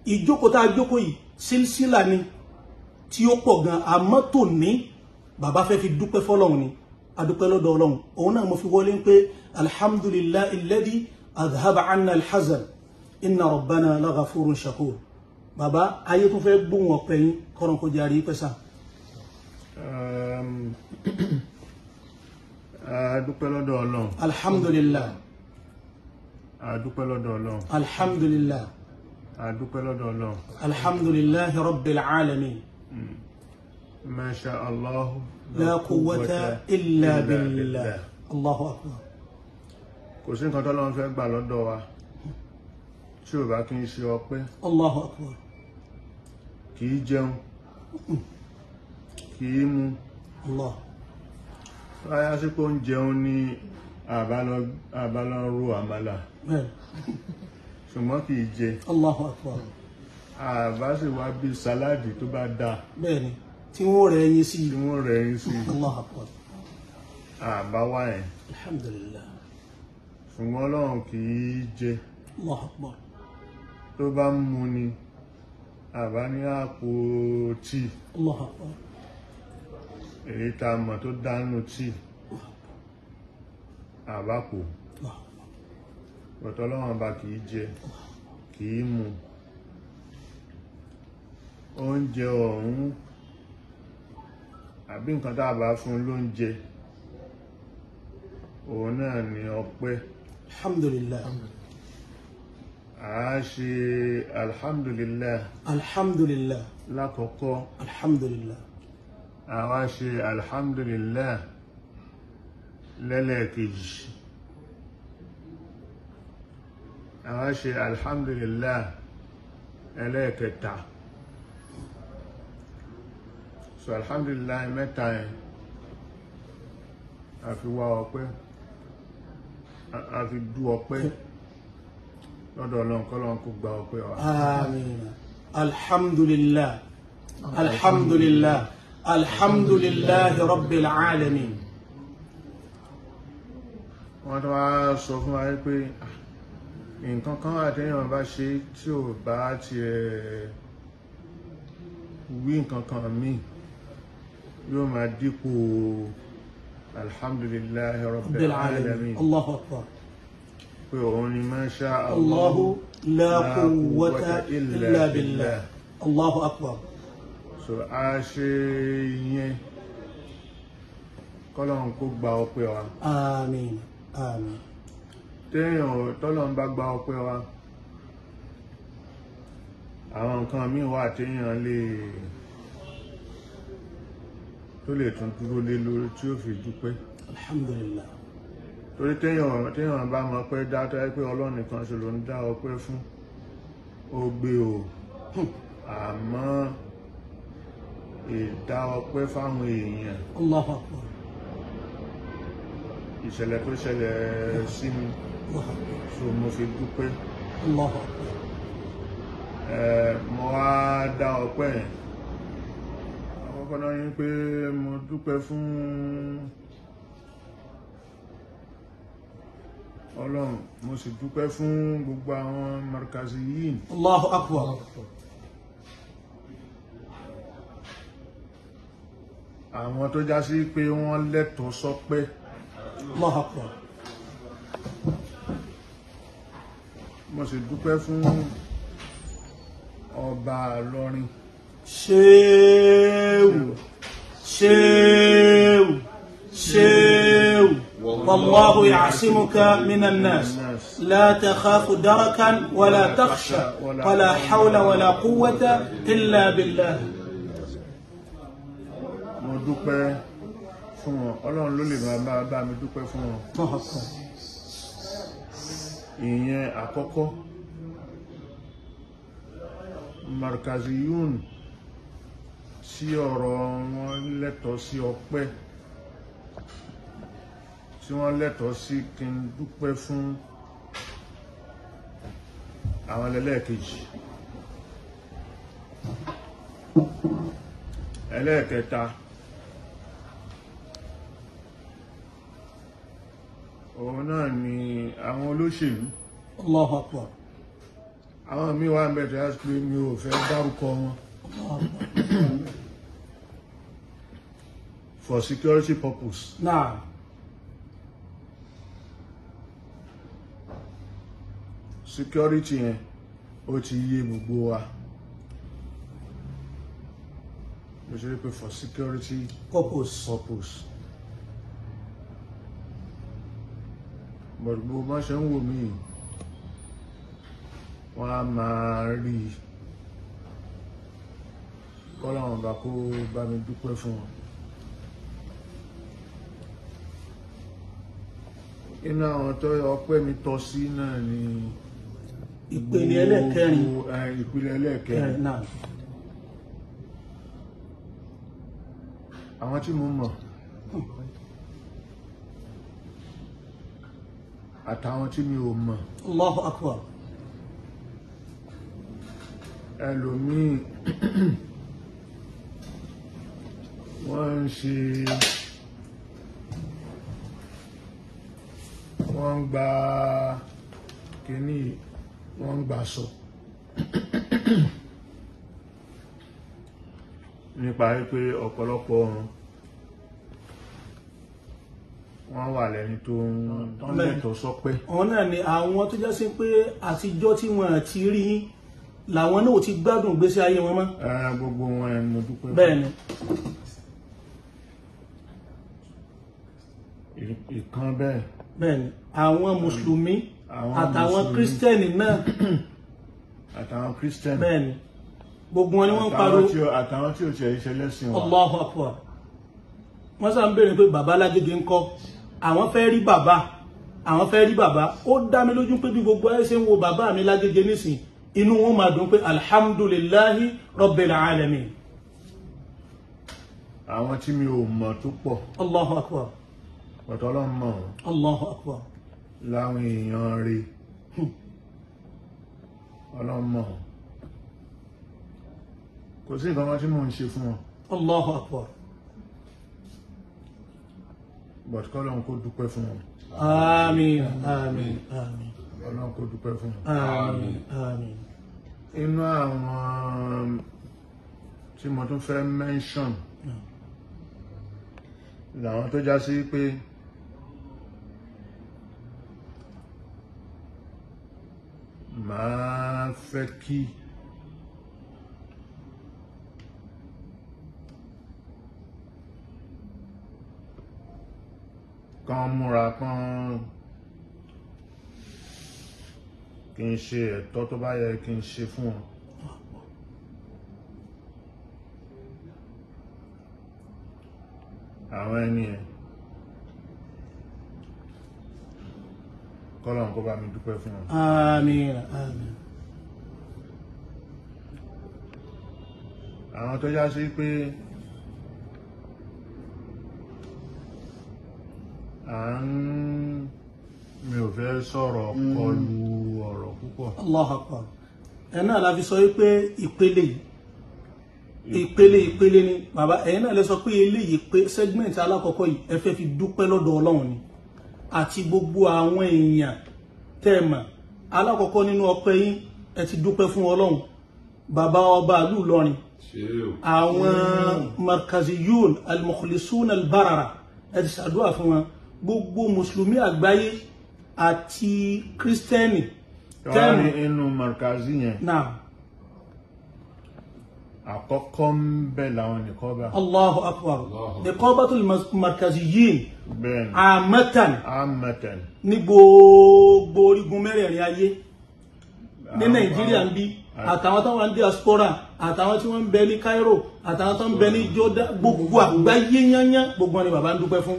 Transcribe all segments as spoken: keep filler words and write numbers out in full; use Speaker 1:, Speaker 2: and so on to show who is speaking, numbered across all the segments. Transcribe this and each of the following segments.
Speaker 1: ìjókòó tá a jókòó yìí sílsílà ni tí ó pọ̀ gan àmọ́ tó ní bàbá fẹ́ fi dúpẹ́ fọ́lọ́run ni adúpẹ́ lọ́dọ̀ Ọlọ́run òun náà mo fi wọlé pé alhamdulillahi alladhi adhhaba anna alhazan inna rabbana laghafurun shakur bàbá ayé tó fẹ́ gbóhùn ọpẹ́ yín kọ́rọ̀ kó jarí pẹ́sà.
Speaker 2: adúpẹ́ lọ́dọ̀ Ọlọ́run.
Speaker 1: alhamdulillah.
Speaker 2: adúpẹ́ lọ́dọ̀ Ọlọ́run.
Speaker 1: alhamdulillah.
Speaker 2: adúpẹ́ lọ́dọ̀ Ọlọ́run.
Speaker 1: alhamdulillahi rabbil alamin.
Speaker 2: ma sha Allah.
Speaker 1: la quwwata illa billah. Allahu akbar.
Speaker 2: kò sí nǹkan t'Ọlọ́run fẹ́ gbà lọ́dọ̀ wa tí ò bá kí n ṣe ọpẹ́.
Speaker 1: Allahu akbar.
Speaker 2: kì í jẹun kì í mu.
Speaker 1: Allah.
Speaker 2: Ráyá sí pé ó ń jẹun ní àbálọ ro àmàlà. Ṣùgbọ́n kì í jẹ.
Speaker 1: Allahu akbar.
Speaker 2: Àbá sì wá bí sàláàdì tó bá dáa.
Speaker 1: Bẹ́ẹ̀ni, tí wọ́n rẹ̀ yín sí.
Speaker 2: Tí wọ́n rẹ̀ yín sí.
Speaker 1: Allahu akbar.
Speaker 2: Àbá wá ẹ̀.
Speaker 1: Alhamdulillah.
Speaker 2: Ṣùgbọ́n Ọlọ́run kì í jẹ.
Speaker 1: Allahu akbar.
Speaker 2: Tó bá ń mu ni, àbá ní àpò tíì.
Speaker 1: Allahu akbar.
Speaker 2: Èyí tá a mọ̀ tó dánú tíì. Àbá kò. Bọ̀tọ̀ Ọlọ́run bá kì í jẹ, kì í mu. Oúnjẹ ọ̀hún àbí nǹkan tá a bá fún lóúnjẹ òun náà ni ọpẹ́.
Speaker 1: Alhamdulillah.
Speaker 2: A ṣe alhamdulillah.
Speaker 1: Alhamdulillah.
Speaker 2: Lákọ̀ọ́kọ́.
Speaker 1: Alhamdulillah.
Speaker 2: A wá ṣe alhamdulillah lẹ́lẹ́kejì. A wá ṣe alhamdulillah ẹlẹ́kẹta. So alhamdulillah mẹ́ta yẹn a fi wá ọpẹ́, a fi dú ọpẹ́ lọ́dọ̀ Ọlọ́run k'Ọlọ́run kó gba ọpẹ́ wa.
Speaker 1: Àmín. Alhamdulillah. Alhamdulillah. Alhamdulillah rabbil alamin.
Speaker 2: Wọ́n tó wá sọ fún wa pé nǹkan kan wà téèyàn bá ṣe tí ò bá ti ẹ̀ wí nǹkan kan míì yóò máa dípò alhamdulillah rabbil alamin.
Speaker 1: Allahu akbar.
Speaker 2: Pé òun ni ma sha
Speaker 1: Allahu la quwwata illa billah. Allahu akbar.
Speaker 2: So a ṣe yẹn k'Ọlọ́run kó gba ọpẹ́ wa.
Speaker 1: Àmín. Àmín.
Speaker 2: Téèyàn t'Ọlọ́run bá gba ọpẹ́ wa, àwọn nǹkan míì wà téèyàn lè tó lè tún dúró lé lórí tí ó fi dúpẹ́.
Speaker 1: Alhamdulillah.
Speaker 2: Torí téèyàn téèyàn bá mọ̀ pé dáadáa pé Ọlọ́run nìkan ṣe ló ń dá ọpẹ́ fún, ó gbé o. Àmọ́ ìdá ọpẹ́ fáwọn èèyàn.
Speaker 1: Allahu akbar.
Speaker 2: Ìṣẹ̀lẹ̀ tó ṣẹlẹ̀ sí mi, so mo fi dúpẹ́.
Speaker 1: Allahu akbar.
Speaker 2: Mo wá dá ọpẹ́ yẹn. Àkọ́kọ́ náà ní pé mo dúpẹ́ fún Ọlọ́run, mo sì dúpẹ́ fún gbogbo àwọn markaziyin.
Speaker 1: Allahu akbar.
Speaker 2: Àwọn tó já sí pé wọ́n lẹ́tọ̀ọ́ sọpẹ́.
Speaker 1: Allahu akbar.
Speaker 2: Mo sì dúpẹ́ fún ọba Ìlọrin.
Speaker 1: Ṣéèwù, ṣéèwù, ṣéèwù. Wallahu ya'simuka minan nas. La takhafu darakan wala takhsha wala hawla wala quwwata illa billah.
Speaker 2: Mo dúpẹ́ fún wọn. Ọlọ́run ló lè máa bá mi dúpẹ́ fún wọn. Ìyẹn àkọ́kọ́. Markaziyun tí ọ̀rọ̀ wọn lẹ́tọ̀ọ́ sí ọpẹ́, tí wọ́n lẹ́tọ̀ọ́ sí kí n dúpẹ́ fún àwọn ẹlẹ́ẹ̀kejì. Ẹlẹ́ẹ̀kẹta, òun náà ni àwọn olóṣèlú.
Speaker 1: Allahu akbar.
Speaker 2: àwọn míì wà ń bẹ̀ tó yá pé mi ò fẹ́ dárúkọ wọn for security purpose.
Speaker 1: Náà.
Speaker 2: Security yẹn ó ti yé gbogbo wa. Mo ṣe pé for security
Speaker 1: Purpose.
Speaker 2: purpose. But gbogbo bá ṣe ń wò mí wọ́n á máa rí i kọ́láwọn bá kó bá mi dúpẹ́ fún wọn. Inú àwọn tó ọpẹ́ mi tọ́ sí náà ni
Speaker 1: Ìpele ẹlẹ́ẹ̀kẹrin.
Speaker 2: Ìpele ẹlẹ́ẹ̀kẹrin.
Speaker 1: Náà.
Speaker 2: Àwọn tí mo mọ̀ àtàwọn tí mi ò mọ̀.
Speaker 1: Allahu Akbar.
Speaker 2: Ẹlòmíì wọ́n ń ṣe wọ́n ń gba kíní wọ́n ń gbà sọ nípa wípé ọ̀pọ̀lọpọ̀ wọ́n wà lẹ́ni tó ń lẹ́tọ̀ọ́ sọpẹ́.
Speaker 1: Àwọn náà ni àwọn tó jásí pé àtijọ́ tí wọ́n ti rí yín làwọn náà ti gbádùn ìgbésí ayé wọn mọ́.
Speaker 2: Gbogbo wọn ẹni mo dúpẹ́ fún.
Speaker 1: Bẹ́ẹ̀ni.
Speaker 2: Ìkan bẹ́ẹ̀.
Speaker 1: Bẹ́ẹ̀ni àwọn mùsùlùmí àtàwọn kírísítẹ́nì náà.
Speaker 2: Àtàwọn kírísítẹ́nì.
Speaker 1: Bẹ́ẹ̀ni gbogbo wọn ni wọ́n ń pariwo.
Speaker 2: Àtàwọn tí ò ṣe iṣẹ́ lẹ́sìn wa.
Speaker 1: Allahu Akbar. Wọ́n sá ń béèrè pé bàbá Lágége ń kọ́ àwọn fẹ́ rí bàbá àwọn fẹ́ rí bàbá ó dá mi lójú pé bí gbogbo ẹ ṣe ń wo bàbá mi Lágége nísìn inú wọn máa dùn pé alhamdulillahi rabbil alamin.
Speaker 2: Àwọn tí mi ò mọ̀ tó pọ̀.
Speaker 1: Allahu Akbar.
Speaker 2: Pọ̀tọ́ Ọlọ́run mọ̀ wọ́n.
Speaker 1: Allahu Akbar.
Speaker 2: Láwọn èèyàn rí Ọlọ́run mọ̀ wọ́n. Kò sí nǹkan tí mò ń ṣe fún wọn.
Speaker 1: Allahu Akbar.
Speaker 2: But kọ́lọ́run kó dúpẹ́ fún wọn.
Speaker 1: Àmín àmín àmín.
Speaker 2: Ọlọ́run kó dúpẹ́ fún wọn.
Speaker 1: Àmín àmín.
Speaker 2: Inú àwọn tí mo tún fẹ́ mention làwọn tó já sí pé màá fẹ́ kí kan múra kan kí n ṣe ẹ̀tọ́ tó bá yẹ kí n ṣe fún wọn. Àwọn ẹni ẹ̀ kọ́lọ̀ kó bá mi dúpẹ́ fún wọn.
Speaker 1: Àmín àmín.
Speaker 2: Àwọn tó já sí pé à ń mi ò fẹ́ sọ̀rọ̀ kọlu ọ̀rọ̀ púpọ̀.
Speaker 1: Allahu Akbar. Ẹ náà la fi sọ wípé ìpele yìí ìpele ìpele ni bàbá ẹ̀yin náà lè sọ pé eléyìí pé segment alákọ̀ọ́kọ́ yìí ẹ fẹ́ fi dúpẹ́ lọ́dọ̀ Ọlọ́run ni àti gbogbo àwọn èèyàn tẹ́ ẹ mọ̀ alákọ̀ọ́kọ́ nínú ọpẹ́ yín ẹ ti dúpẹ́ fún Ọlọ́run bàbá ọba ìlú Ìlọrin àwọn markaziyun al-mukhlisun al-barara ẹ ti ṣàdúrà fún wọn gbogbo mùsùlùmí àgbáyé àti kírísítẹ́nì
Speaker 2: tẹ́ẹ̀mù inú markazi yẹn
Speaker 1: náà
Speaker 2: àkọ́kọ́ ń bẹ láwọn nìkọ́bà.
Speaker 1: Allahu Akbar. Niqabatul markaziyin.
Speaker 2: Bẹ́ẹ̀ni.
Speaker 1: Amatan.
Speaker 2: Amatan.
Speaker 1: Ní gbogbo orígun mẹ́rẹ̀ẹ̀rin ayé. Ní Nàìjíríà ń bí àtàwọn tó wà ní diaspora àtàwọn tí wọ́n ń bẹ ní Cairo àtàwọn tó ń bẹ ní Jordan gbogbo àgbáyé yányá gbogbo ni bàbá ń dúpẹ́ fún.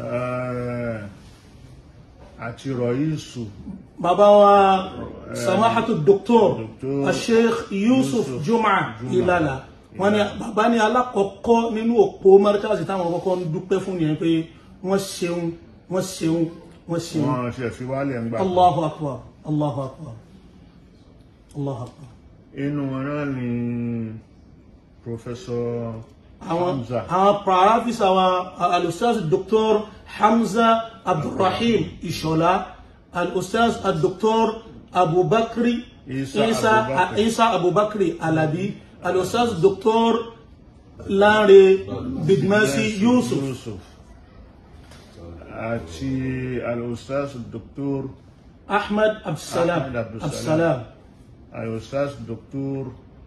Speaker 2: Àti Rọ̀ísù.
Speaker 1: Bàbá wa Samahatu Doctor Sheikh Yusuf Juma Ilala wọ́n ní bàbá ní alákọ̀ọ́kọ́ nínú òpó markazi táwọn kọ́kọ́ ń dúpẹ́ fún yẹn pé wọ́n ṣeun wọ́n ṣeun wọ́n ṣeun.
Speaker 2: Wọ́n ṣe fi wálẹ̀ ń gbà.
Speaker 1: Allahu Akbar. Allahu Akbar. Allahu Akbar.
Speaker 2: Inú wọn náà ni Professor Hamza.
Speaker 1: Àwọn Professor wa Al-Ustaz Doctor Hamza Abdurrahim Ishola, Al-Ustaz Al-Doctor Abu Bakri
Speaker 2: Isa
Speaker 1: Isa
Speaker 2: Abubakar.
Speaker 1: Isa Abubakar Alabi, Al-Ustaz Doctor Lanre Bidmasi Yusuf
Speaker 2: Yusuf àti Al-Ustaz Doctor
Speaker 1: Ahmad Abdussalam
Speaker 2: Ahmad Abdussalam.
Speaker 1: Abdussalam
Speaker 2: Al-Ustaz Doctor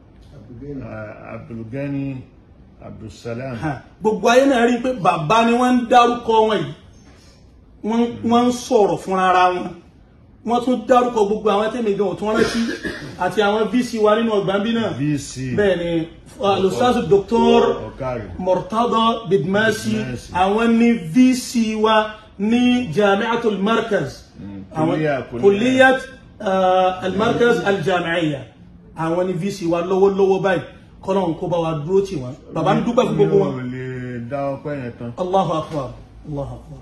Speaker 2: Abdulgani Abdussalam.
Speaker 1: Ha, gbogbo ayé náà rí pé bàbá ni wọ́n ń dárúkọ wọn yìí, wọ́n wọ́n ń sọ̀rọ̀ fún ara wọn, wọ́n tún dárúkọ gbogbo àwọn tẹ́mi gan ọ̀tún rántí àti àwọn V C wa nínú ọgbà bí náà.
Speaker 2: V C
Speaker 1: bẹ́ẹ̀ ni Al-Ustaz Doctor
Speaker 2: Okari
Speaker 1: Murtada Bidmasi,
Speaker 2: Bidmasi.
Speaker 1: àwọn ní V C wa ní Jami'atul Markaz, àwọn
Speaker 2: Kulliyat-
Speaker 1: Kulliyat ah, al-Markaz al-Jami'iyya, àwọn ní V C wa lọ́wọ́lọ́wọ́ báyìí, kọ́lọ́n kó bá wa dúró tì wọ́n. Bàbá ń dúpẹ́ fún gbogbo wọn.
Speaker 2: mi ò lè dá ọpẹ́ yẹn tán.
Speaker 1: Allahu Akbar, Allahu Akbar.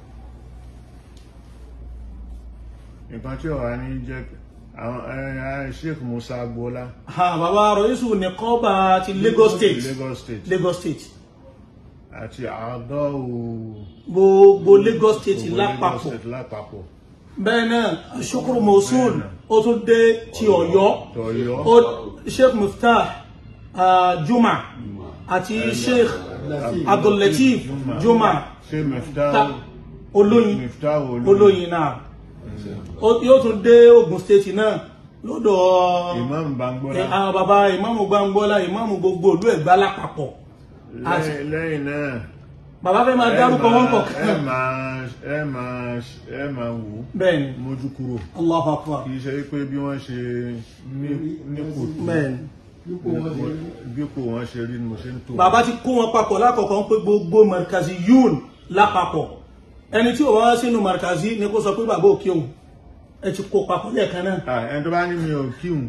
Speaker 2: Nǹkan tí ọ̀rá ní jẹ́ àwọn ẹ̀ Sheikh Musa Agbola
Speaker 1: Ha, bàbá Rọ̀yísù Nìkọ́bà ti Lagos State,
Speaker 2: Lagos State
Speaker 1: Lagos State,
Speaker 2: àti àádọ́
Speaker 1: gbogbo Lagos State lápapọ̀.
Speaker 2: lápapọ̀
Speaker 1: Bẹ́ẹ̀ náà Shukru Mosul ó tún dé ti Ọ̀yọ́,
Speaker 2: tọ̀yọ́
Speaker 1: ó Sheikh Miftah ah, Juma àti Sheikh Abdul Latif Juma
Speaker 2: ṣe Miftah
Speaker 1: ta olóyin
Speaker 2: Miftah
Speaker 1: olóyin náà. Ó- yóò tún dé Ogun State náà lọ́dọ̀
Speaker 2: Imam Bangbola.
Speaker 1: eh, àwọn bàbá ìmáàmù Gbangbola, ìmáàmù gbogbo ìlú Ẹ̀gbá lápapọ̀.
Speaker 2: Lẹ́yìn lẹ́yìn náà
Speaker 1: Bàbá fẹ́ máa
Speaker 2: ẹ
Speaker 1: dárúkọ wọn
Speaker 2: máa- ẹ
Speaker 1: kọ̀ọ̀kan.
Speaker 2: máa ẹ máa ẹ máa wò ó
Speaker 1: Bẹ́ẹ̀ni,
Speaker 2: mójú kúrò
Speaker 1: Allahu Akbar.
Speaker 2: kì í ṣe pé bí wọ́n ṣe ní nípò tó
Speaker 1: Bẹ́ẹ̀ni.
Speaker 2: bípò wọ́n ṣe rí ni mo ṣe ń tó.
Speaker 1: Bàbá ti kó wọn papọ̀ lákọ̀ọ́kọ́ pé gbogbo markazi yún lápapọ̀. Ẹni tí ò bá wá sínú markazi ni kó sọ pé bàbá òkè òun. Ẹ ti kó papọ̀ lẹ́ẹ̀kan náà.
Speaker 2: Ah, ẹni tó bá ní mi ò kíhùn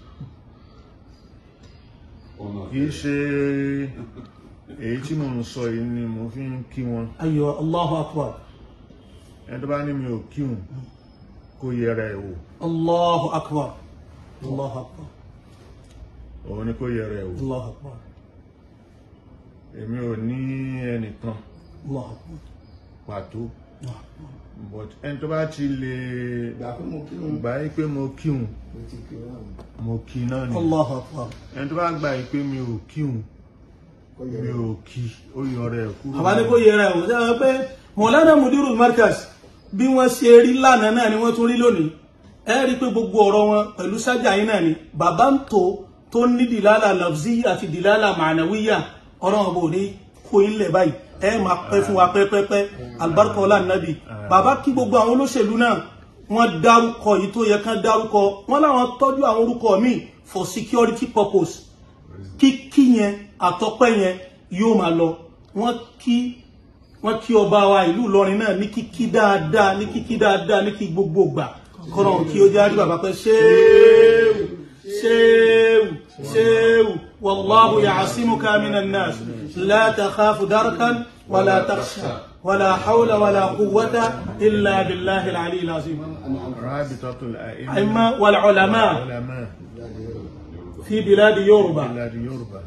Speaker 2: kì í ṣe èyí tí mo ń sọ yìí ni mo fi ń kí wọn.
Speaker 1: Ayọ̀, Allahu Akbar.
Speaker 2: Ẹni tó bá ní mi ò kíhùn kó yẹra ẹ̀ wò.
Speaker 1: Allahu Akbar. Allahu Akbar.
Speaker 2: Òun ni kó yẹra ẹ̀ wò.
Speaker 1: Allahu Akbar.
Speaker 2: Èmi ò ní ẹnìkan
Speaker 1: Allahu Akbar.
Speaker 2: pàtó
Speaker 1: Allahu Akbar.
Speaker 2: but ẹni tó bá ti lè gbà yí pé mo kíhùn mo kí náà ni.
Speaker 1: Allahu Akbar.
Speaker 2: Ẹni tó bá gbà yí pé mi ò kíhùn mi ò kí ó yọra ẹ̀ kúrò.
Speaker 1: Àwa ní kó yẹra ẹ̀ wò. Ṣé pé Maulana Mudirul Markaz bí wọ́n ṣe rí lánàá náà ni wọ́n tún rí lónìí. Ẹ rí pé gbogbo ọ̀rọ̀ wọn pẹ̀lú sájà yín náà ni. Bàbá ń tó tó ní dìlálà lafzi àti dìlálà ma'nawiyya, ọ̀rọ̀ wọn bò ní kó ilẹ̀ báyìí. Ẹ máa pẹ́ fún wa pẹ́pẹ́pẹ́, albarka ọlá nàbì. Bàbá kí gbogbo àwọn olóṣèlú náà wọ́n dárúkọ yìí tó yẹ kán dárúkọ. Wọ́n láwọn tọ́jú àwọn orúkọ míì for security purpose. Kíkí yẹn àtọ́pẹ́ yẹn yóò máa lọ. Wọ́n kí wọ́n kí ọba wa ìlú Ìlọrin náà ní kíkí dáadáa, ní kíkí dáadáa, ní kí gbogbo gbà. Kọ́nà kí ó jáde bàbá pẹ́ ṣéèwù ṣéèwù ṣéèwù wallahu ya'asimuka minan nas la takhafu darkan wala takhsha wala hawla wala quwwata illa billahi al-ali al-azim.
Speaker 2: Rabitatul a'imma
Speaker 1: Àìmọ́ wal ulama
Speaker 2: ulama
Speaker 1: fi biladi Yorùbá.
Speaker 2: ilẹ̀ Yorùbá.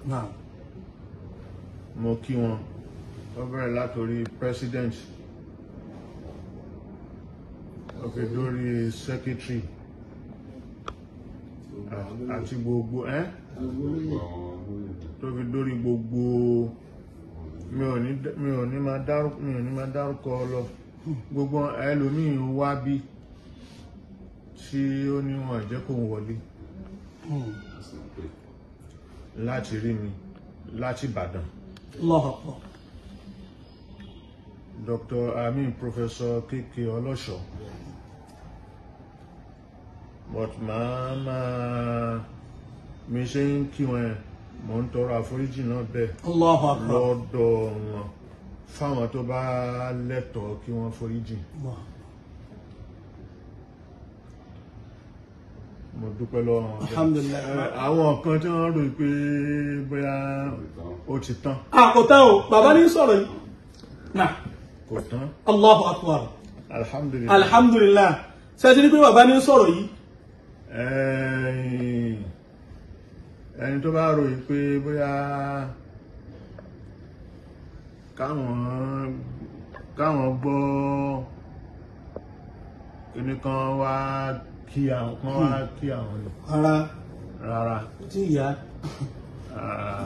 Speaker 2: Mo kí wọn ó bẹ̀rẹ̀ látorí president ó fi dórí secretary àti gbogbo ẹ́ tó fi dórí gbogbo mi ò ní mi ò ní máa dárúkọ mi ò ní máa dárúkọ lọ gbogbo ẹlòmíì wá bí tí ó ní wọn jẹ́ kó wọlé láti rí mi láti Ìbàdàn.
Speaker 1: Allahu Akbar.
Speaker 2: Doctor Amin Professor Kéké Ọlọ́ṣọ́ but máa máa mi ṣe ń kí wọn mo ń tọrọ àforíjì náà bẹ́ẹ̀
Speaker 1: Allahu Akbar.
Speaker 2: lọ́dọ̀ wọn fáwọn tó bá lẹ́tọ̀ọ́ kí wọ́n foríjì. Mo dúpẹ́ lọ́wọ́ wọn.
Speaker 1: Alhamdulillah.
Speaker 2: Àwọn kan tí wọ́n rò pé bóyá ó ti tán
Speaker 1: Àkótán o, bàbá ní sọ̀rọ̀ yìí. Náà.
Speaker 2: kò tán.
Speaker 1: Allahu Akbar.
Speaker 2: Alhamdulillah.
Speaker 1: Alhamdulillah. Ṣé ti ní pé bàbá ní sọ̀rọ̀ yìí?
Speaker 2: Ẹni tó bá rò pé bóyá káwọn káwọn gbọ́ kíní kan wá kí àwọn kan wá kí àwọn lọ
Speaker 1: ara
Speaker 2: rárá
Speaker 1: tí ìyá
Speaker 2: Ah,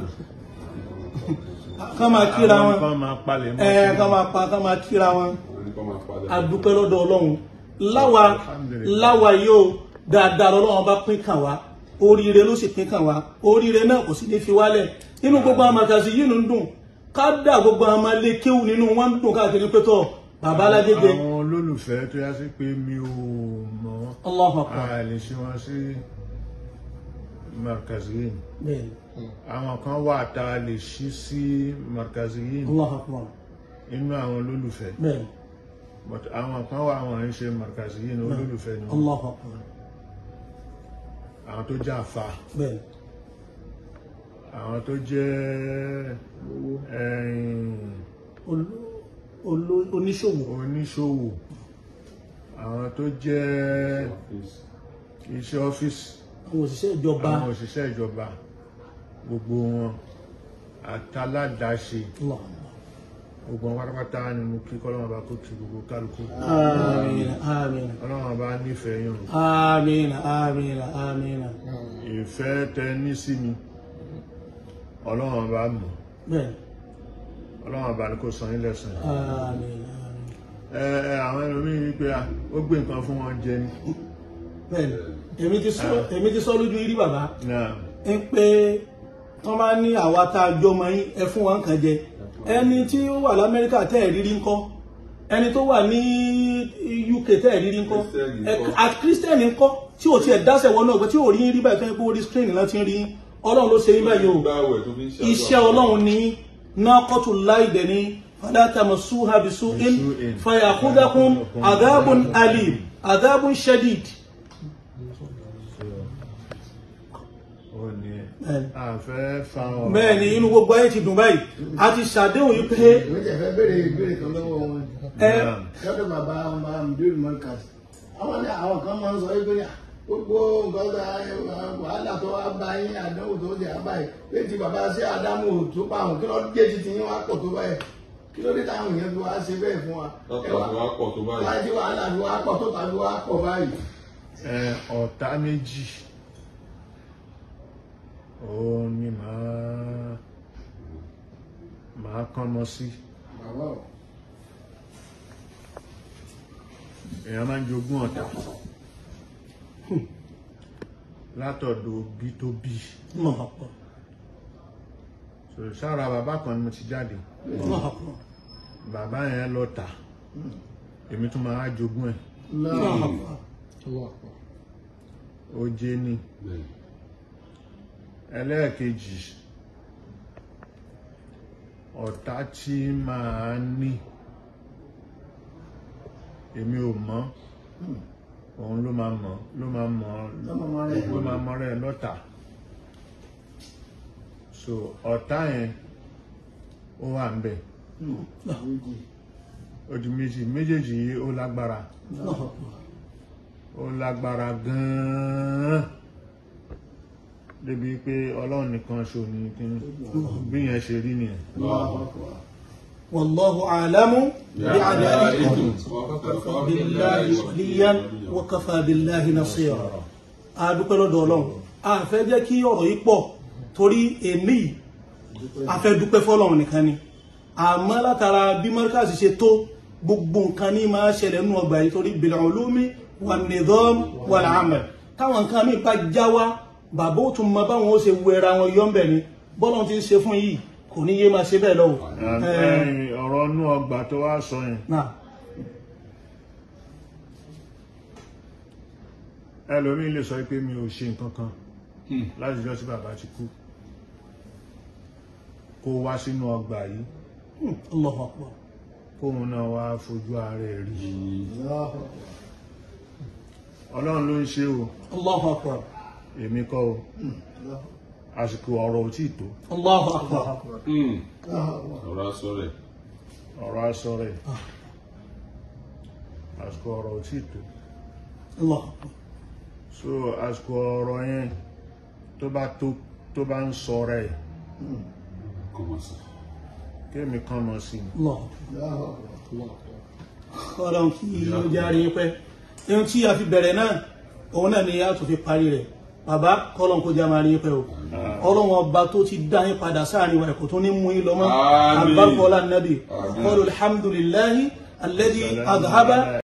Speaker 1: ká máa kíra
Speaker 2: àwọn
Speaker 1: wọn
Speaker 2: kan máa palẹ̀ mọ́
Speaker 1: ẹ
Speaker 2: sí
Speaker 1: ká máa pa ká máa kíra wọn
Speaker 3: Wọ́n ní kó máa padà.
Speaker 1: a dúpẹ́ lọ́dọ̀ Ọlọ́run láwa
Speaker 2: Alhamdulillah.
Speaker 1: láwa yóò dáadáa lọ́wọ́n bá pín kàn wá oríire ló sì pín kàn wá oríire náà kò sí ní fi wálẹ̀ nínú gbogbo àwọn màkàsí yìí ló ń dùn ká dà gbogbo àwọn máa lé kéwù nínú wọn ń dùn káàkiri pé tọ bàbá alágége
Speaker 2: àwọn olólùfẹ́ tó yá sí pé mi ò mọ̀ wọ́n
Speaker 1: Allahu Akbar
Speaker 2: a lè ṣe wọn sí markaziyin
Speaker 1: bẹ́ẹ̀
Speaker 2: àwọn kan wà tá a lè ṣí sí markaziyin
Speaker 1: Allahu Akbar
Speaker 2: inú àwọn olólùfẹ́
Speaker 1: bẹ́ẹ̀
Speaker 2: but àwọn kan wà àwọn ń ṣe markaziyin olólùfẹ́ ni wọ́n.
Speaker 1: Allahu Akbar
Speaker 2: àwọn tó jẹ́ àfa
Speaker 1: bẹ́ẹ̀
Speaker 2: àwọn tó jẹ́ ẹ̀yìn
Speaker 1: Olú- olú- oníṣòwò
Speaker 2: oníṣòwò àwọn tó jẹ́
Speaker 3: Ọ́fíìsì.
Speaker 2: iṣẹ́ ọ́fíìsì
Speaker 1: àwọn òṣìṣẹ́ ìjọba
Speaker 2: àwọn òṣìṣẹ́ ìjọba gbogbo wọn àtàládàáṣe
Speaker 1: Allahu Akbar.
Speaker 2: gbogbo wọn pátápátá ni mo kí kọ́lọ́wọ́n bá kó kí gbogbo kálukú
Speaker 1: àmín àmín
Speaker 2: ọlọ́wọ́n bá nífẹ̀ẹ́ yín o.
Speaker 1: àmín àmín àmín
Speaker 2: ìfẹ́ tẹ ní sí mi ọlọ́wọ́n bá mọ̀
Speaker 1: bẹ́ẹ̀
Speaker 2: ọlọ́wọ́n bá ní kó san yín lẹ́san.
Speaker 1: àmín àmín
Speaker 2: ẹ ẹ àwọn ẹlòmíín wípé à, ó gbé nǹkan fún wọn jẹ ni.
Speaker 1: bẹ́ẹ̀ èmi ti sọ èmi ti sọ lójú irí bàbá
Speaker 2: náà
Speaker 1: ń pé wọ́n bá ní àwa tá a jọ mọ yín ẹ fún wa nǹkan jẹ ẹni tí ó wà lamẹ́ríkà tẹ́ ẹ̀ rírí ńkọ́ ẹni tó wà ní U K tẹ́ ẹ̀ rírí ńkọ́ àti kírísítẹ́nì ńkọ́ tí ò tiẹ̀ dáṣẹ̀ wọnú ọgbẹ́ tí ò rí rí báyìí tó yẹ kó rí screen láti rí ọlọ́run ló ṣe yín báyìí o
Speaker 3: Gbáwẹ̀ tó fi ń ṣàdúrà.
Speaker 1: iṣẹ́ ọlọ́run ní nákọ́tù láìdẹ̀ ní fadátàmù súhà bí súhìn fàyàkúdákún àdábùn alim àdábùn shadid.
Speaker 2: ó ní
Speaker 1: Bẹ́ẹ̀ni.
Speaker 2: àfẹ́ fa ọ̀rọ̀.
Speaker 1: bẹ́ẹ̀ ni inú gbogbo ayé ti dùn báyìí a ti ṣàdéhùn yìí pé
Speaker 4: ìwé tẹ̀ fẹ́ béèrè ìbéèrè kan lọ́wọ́ wọn
Speaker 1: ẹ
Speaker 4: lọ́dọ̀ bàbá ọmọ amdul markaz àwọn ní àwọn kan máa ń sọ wípé gbogbo nǹkan tó wàhálà tó wá bá yín àdánwò tó dé àbáyé pé ti bàbá sí ádámù tó pa àwọn kí ló dé ti ti yín wá pọ̀ tó báyìí kí ló dé táwọn èèyàn fi wá ṣe bẹ́ẹ̀ fún wa
Speaker 3: Lọ́tọ̀ tó wá pọ̀ tó báyìí.
Speaker 4: wájú wàhálà fi wá pọ̀ tó tàbí wá pọ̀ báyìí.
Speaker 2: ẹ ọ̀tá méjì ó ní màá màá kán mọ́ sí.
Speaker 4: bàbá o
Speaker 2: èèyàn máa ń jogún ọ̀tá látọ̀dọ̀ òbí tó bí.
Speaker 1: Allahu
Speaker 2: So, sára bàbá kan ni mo ti jáde
Speaker 1: Akbar
Speaker 2: bàbá yẹn lọ tà èmi tún máa jogún ẹ̀
Speaker 1: Allahu Akbar
Speaker 2: ó jẹ́ ní.
Speaker 3: Bẹ́ẹ̀.
Speaker 2: ẹlẹ́ẹ̀kejì ọ̀tá tí máa ní èmi ò mọ̀ òun ló máa mọ̀ ló máa mọ̀ ló máa mọ̀ rẹ̀ lọ́tà so ọ̀tá yẹn ó wà ń bẹ̀ ó di méjì méjèèjì yìí ó lágbára
Speaker 1: Allahu Akbar
Speaker 2: ó lágbára gan-an débi pé ọlọ́run nìkan ṣo ní kí bí yẹn ṣe rí nìyẹn.
Speaker 1: wallahu a'lamu bi'adaikum
Speaker 3: Bi'adaikum.
Speaker 1: billahi waliyan wa kafa billahi nasira a dúpẹ́ lọ́dọ̀ Ọlọ́run a fẹ́ jẹ́ kí ọ̀rọ̀ yìí pọ̀ torí èmi a fẹ́ dúpẹ́ fọ́lọ́run nìkan ni àmọ́ látara bí mọ́ríkàsì ṣe tó gbogbo nǹkan ní máa ṣẹlẹ̀ nínú ọgbà yìí torí bil ulumi wan nizam wal amal táwọn nǹkan mi bá já wá bàbá ó tún mọ báwọn ó ṣe wu ẹra wọn yọ́ ń bẹ̀ ni bọ́lọ́n ti ń ṣe fún yìí kò ní yé máa ṣe bẹ́ẹ̀ lọ́wọ́.
Speaker 2: ọ̀rọ̀ inú ọgbà tó wá sọ yẹn
Speaker 1: náà
Speaker 2: ẹlòmíín lè sọ pé mi ò ṣe nǹkan kan láti jọ́ tí bàbá ti kú kó wá sínú ọgbà yìí
Speaker 1: Allahu Akbar
Speaker 2: kóun náà wá fojú ara ẹ̀ rí ọlọ́run ló ń ṣe o
Speaker 1: Allahu Akbar
Speaker 2: èmi kọ́ o àsìkò ọ̀rọ̀ ò tí tó
Speaker 1: Allahu Akbar
Speaker 3: Hmm. Ọ̀rọ̀ aṣọ rẹ̀.
Speaker 2: ọ̀rọ̀ aṣọ rẹ̀ àsìkò ọ̀rọ̀ ò tí tó
Speaker 1: Allahu Akbar
Speaker 2: so àsìkò ọ̀rọ̀ yẹn tó bá tó tó bá ń sọ rẹ̀
Speaker 3: Kọ́mọ sí.
Speaker 2: kémi kan mọ̀ sí i.
Speaker 1: Allahu Akbar ọlọ́run kí ó járe pẹ́ ohun tí a fi bẹ̀rẹ̀ náà òun náà ni a tún fi parí rẹ̀ bàbá kọ́lọ́n kó já máa rí pẹ́ o ọlọ́run ọba tó ti dá yín padà sáàrin wa ẹ̀kọ́ tó ní mú yín lọ mọ́ àbáfọ́lá nàbì qulu alhamdulillahi alladhi adhaba